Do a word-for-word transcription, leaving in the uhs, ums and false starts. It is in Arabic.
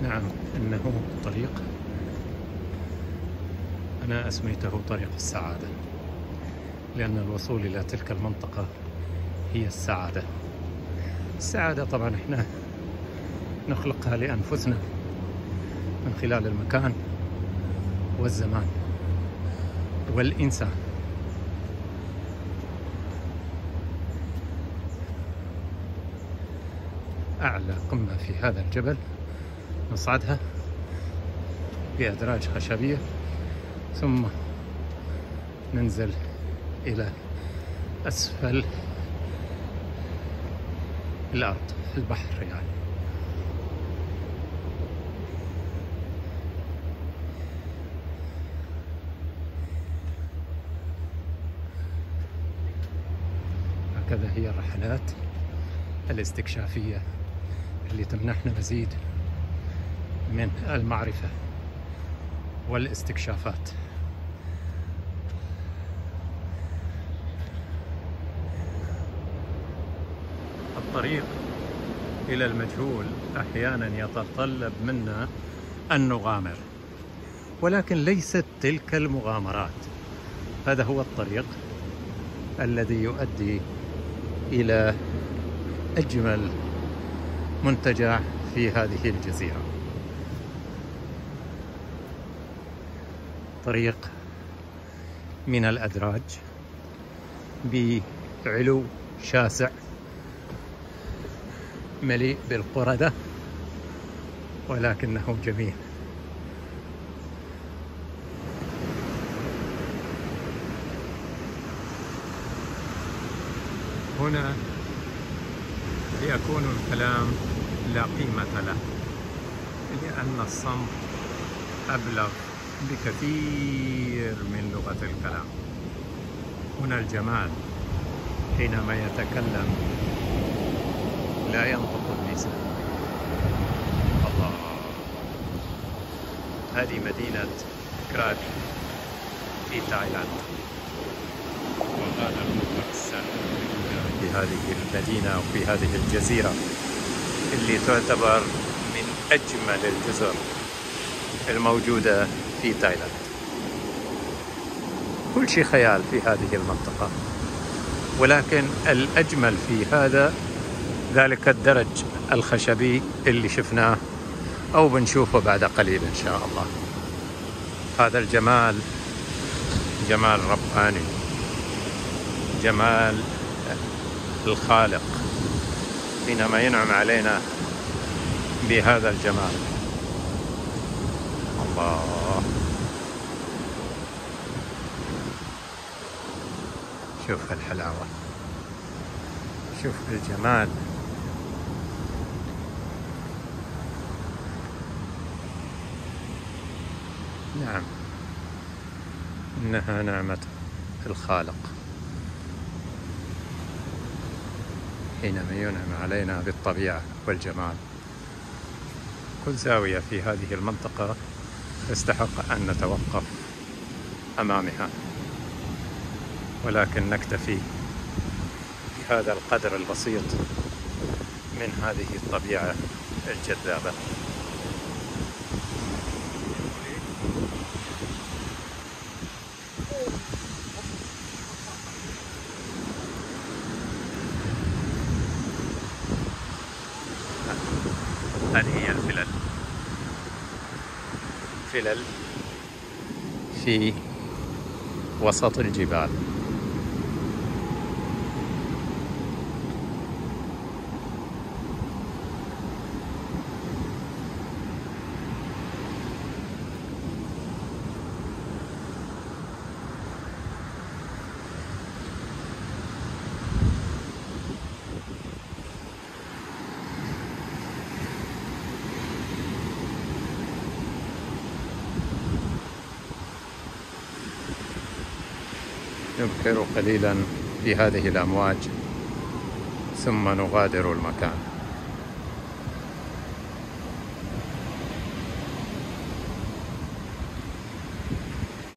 نعم، إنه طريق أنا أسميته طريق السعادة، لأن الوصول إلى تلك المنطقة هي السعادة. السعادة طبعا إحنا نخلقها لأنفسنا من خلال المكان والزمان والإنسان. أعلى قمة في هذا الجبل نصعدها بأدراج خشبية، ثم ننزل إلى أسفل الأرض في البحر يعني. هكذا هي الرحلات الاستكشافية اللي تمنحنا مزيد من المعرفة والاستكشافات. الطريق إلى المجهول أحيانا يتطلب منا أن نغامر، ولكن ليست تلك المغامرات. هذا هو الطريق الذي يؤدي إلى أجمل منتجع في هذه الجزيرة. طريق من الأدراج بعلو شاسع مليء بالقردة، ولكنه جميل. هنا يكون الكلام لا قيمة له، لأن الصمت أبلغ بكثير من لغة الكلام. هنا الجمال حينما يتكلم لا ينطق اللسان. الله، هذه مدينة كراك في تايلاند، وهذا المتأثر في هذه المدينة وفي هذه الجزيرة اللي تعتبر من أجمل الجزر الموجودة في تايلاند. كل شيء خيال في هذه المنطقة، ولكن الأجمل في هذا ذلك الدرج الخشبي اللي شفناه أو بنشوفه بعد قليل إن شاء الله. هذا الجمال جمال رباني، جمال الخالق حينما ينعم علينا بهذا الجمال. الله، شوف الحلاوة، شوف الجمال. نعم، إنها نعمة الخالق حينما ينعم علينا بالطبيعة والجمال. كل زاوية في هذه المنطقة تستحق أن نتوقف أمامها، ولكن نكتفي بهذا القدر البسيط من هذه الطبيعة الجذابة. هذه هي الفلل، فلل في وسط الجبال. نبحر قليلا في هذه الأمواج ثم نغادر المكان.